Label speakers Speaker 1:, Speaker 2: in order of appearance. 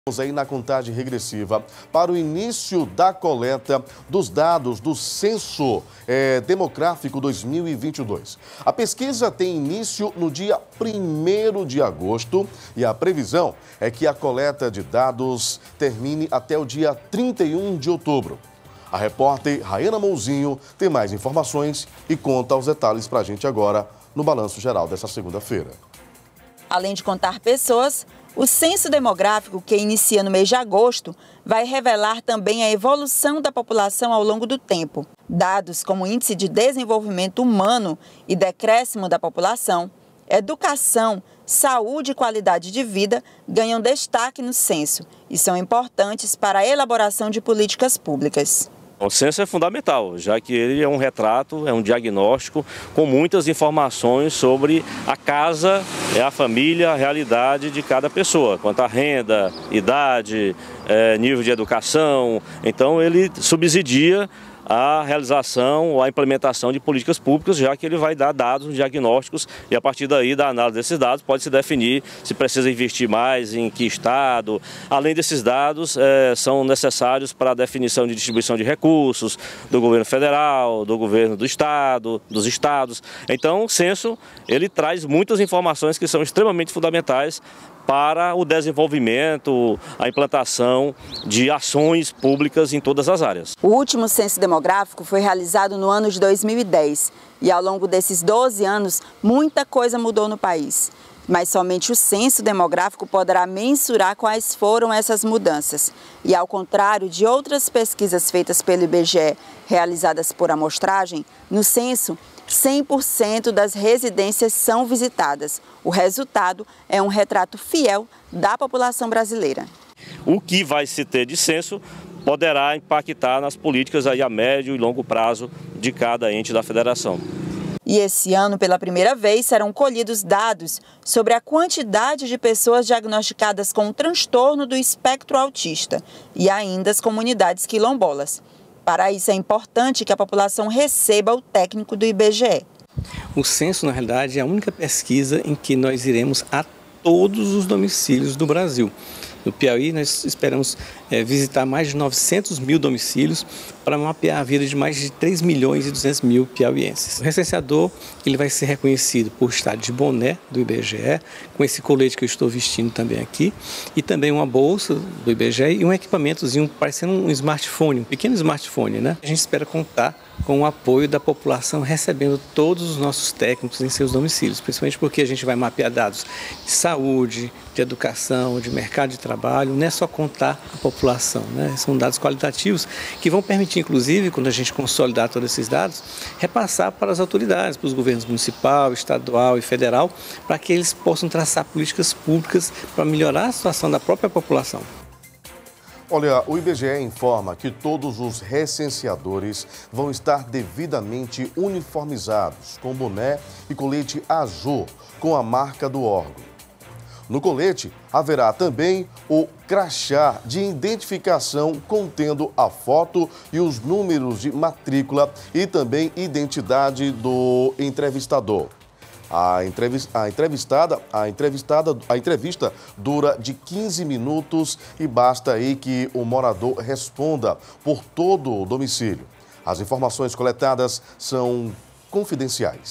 Speaker 1: Estamos aí na contagem regressiva para o início da coleta dos dados do Censo Demográfico 2022. A pesquisa tem início no dia 1º de agosto e a previsão é que a coleta de dados termine até o dia 31 de outubro. A repórter Rayana Mouzinho tem mais informações e conta os detalhes para a gente agora no Balanço Geral dessa segunda-feira.
Speaker 2: Além de contar pessoas, o censo demográfico, que inicia no mês de agosto, vai revelar também a evolução da população ao longo do tempo. Dados como índice de desenvolvimento humano e decréscimo da população, educação, saúde e qualidade de vida ganham destaque no censo e são importantes para a elaboração de políticas públicas.
Speaker 3: O censo é fundamental, já que ele é um retrato, é um diagnóstico com muitas informações sobre a casa, a família, a realidade de cada pessoa, quanto à renda, idade, nível de educação. Então ele subsidia a realização ou a implementação de políticas públicas, já que ele vai dar dados, diagnósticos, e a partir daí, da análise desses dados, pode se definir se precisa investir mais, em que estado. Além desses dados, são necessários para a definição de distribuição de recursos do governo federal, do governo do estado, dos estados. Então, o censo, ele traz muitas informações que são extremamente fundamentais para o desenvolvimento, a implantação de ações públicas em todas as áreas.
Speaker 2: O último censo demográfico foi realizado no ano de 2010 e ao longo desses 12 anos muita coisa mudou no país. Mas somente o censo demográfico poderá mensurar quais foram essas mudanças. E ao contrário de outras pesquisas feitas pelo IBGE, realizadas por amostragem, no censo 100% das residências são visitadas. O resultado é um retrato fiel da população brasileira.
Speaker 3: O que vai se ter de censo poderá impactar nas políticas aí a médio e longo prazo de cada ente da federação.
Speaker 2: E esse ano, pela primeira vez, serão colhidos dados sobre a quantidade de pessoas diagnosticadas com transtorno do espectro autista e ainda as comunidades quilombolas. Para isso é importante que a população receba o técnico do IBGE.
Speaker 4: O censo, na realidade, é a única pesquisa em que nós iremos a todos os domicílios do Brasil. No Piauí, nós esperamos visitar mais de 900 mil domicílios para mapear a vida de mais de 3 milhões e 200 mil piauienses. O recenseador ele vai ser reconhecido por estar de boné do IBGE, com esse colete que eu estou vestindo também aqui, e também uma bolsa do IBGE e um equipamentozinho parecendo um smartphone, um pequeno smartphone, né? A gente espera contar com o apoio da população recebendo todos os nossos técnicos em seus domicílios, principalmente porque a gente vai mapear dados de saúde, de educação, de mercado de trabalho, não é só contar a população, né? São dados qualitativos que vão permitir, inclusive, quando a gente consolidar todos esses dados, repassar para as autoridades, para os governos municipal, estadual e federal, para que eles possam traçar políticas públicas para melhorar a situação da própria população.
Speaker 1: Olha, o IBGE informa que todos os recenseadores vão estar devidamente uniformizados, com boné e colete azul, com a marca do órgão. No colete, haverá também o crachá de identificação contendo a foto e os números de matrícula e também identidade do entrevistador. A entrevista dura de 15 minutos e basta aí que o morador responda por todo o domicílio. As informações coletadas são confidenciais.